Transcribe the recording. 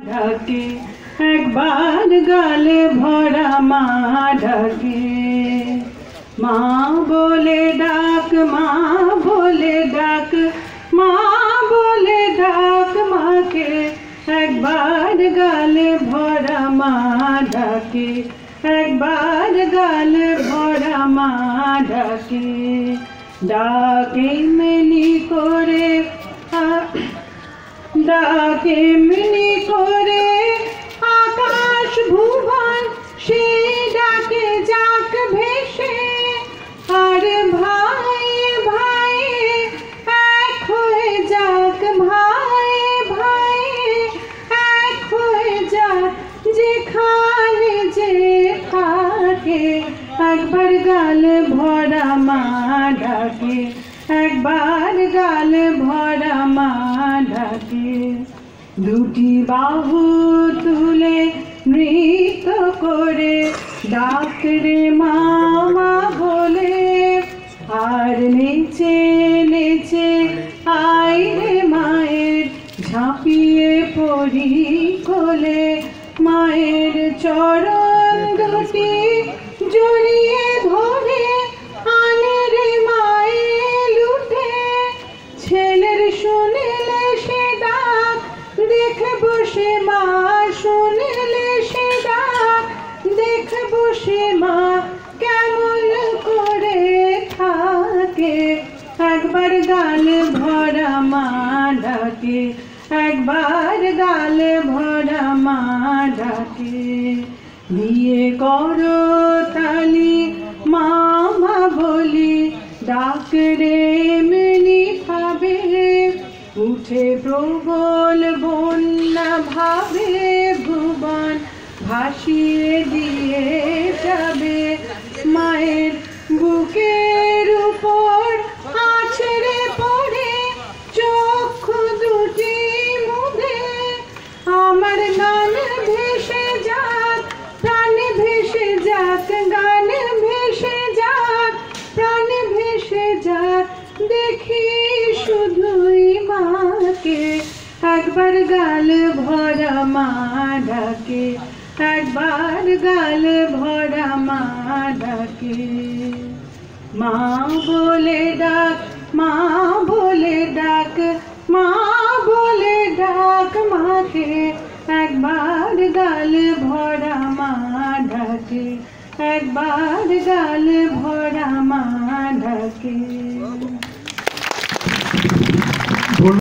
ডাকে একবার গালে ভরা মা ডাকে, মা বলে ডাক, মা বলে ডাক, মা বলে ডাক মাকে একবার গালে ভরা মা ডাকে, একবার গালে ভরা মা ডাকে। ডাকে এমনি করে, ডাকে এমনি করে আকাশ ভুবন, সেই ডাকে যাক ভেসে। আর ভাই ভাই এক হয়ে যাক, ভাই ভাই এক হয়ে যাক, যেখানে যে থাকে একবার গালে ভরা মা ডাকে, একবার গালে ভরা মা ডাকে। দুটি বাহু তুলে নৃত্য করে ডাক রে মা মা বলে, আর নেচে নেচে আয় রে মায়ের ঝাঁপিয়ে পড়ি কোলে। মায়ের চরণ দুটি জড়িয়ে ধরে আনে রে মায়ে লুটে। ছেলের শুনিলে সে ডাক দেখে বসে মা, শুনিলে সে ডাক দেখে বসে মা কেমন করে থাকে। একবার গালে ভরা মা ডাকে, একবার গালে ভরা মা ডাকে। বিয়ে করো তালি মা মা বলি, ডাক রে এমনি ভাবে। উঠে প্রবল বন্যা ভাবে ভুবন, ভাসিয়ে দিয়ে যাবে। মায়ের বুকের উপর আছড়ে পড়ে চক্ষু দুটি মুদে। আমার গান ভেসে যাক, প্রাণ ভেসে যাক, গান ভেসে যাক, প্রাণ ভেসে যাক, দেখি শুধুই মাকে একবার গাল ভরা মা ডাকে, একবার গাল ভরা মা ডাকে। মা বলে ডাক, মা বলে ডাক, মা বলে ডাক মাকে একবার গাল ভরা মা ডাকে, একবার গাল ভরা মা ডাকে।